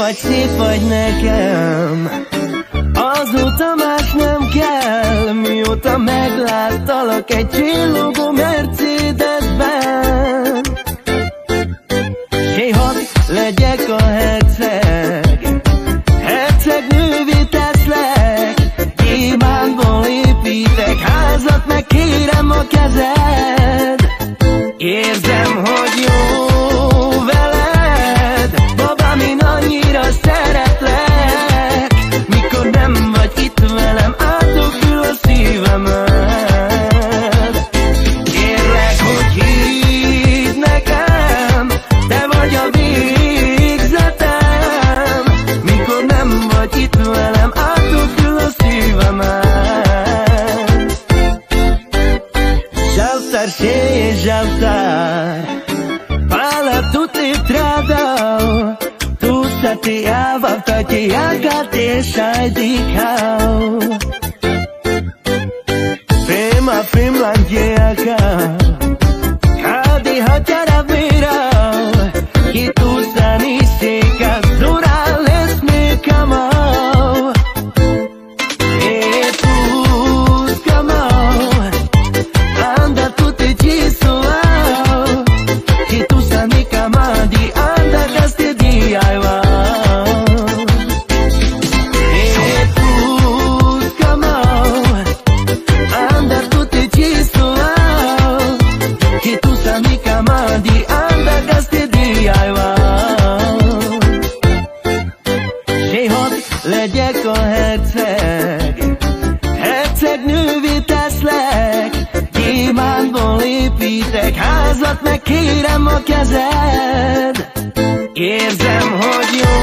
vagy, szép vagy nekem, azóta más nem kell. Mióta megláttalak egy csillogó Mercedesben, s hadd legyek a herceg, hercegnővé teszlek, gyémántból építek házat, meg kérem a kezed. Érzem, hogy jó veled, babám, én annyira szeretlek. Mikor nem vagy itt velem, átokül a szívemet. Kérlek, hogy hidd nekem, te vagy a végzetem. Mikor nem vagy itt velem, átokül a szívemet. Žaltar, še žaltar, pala tu ti tradao, tu sa ti java, ta ti jaga te šajdikao. Prema Finlandijaka, kadi haťara virao, ki tu sa nisika, zurale smikamao. Legyek a herceg, hercegnővé teszlek, gyémántból építek házat, meg kérem a kezed. Érzem, hogy jó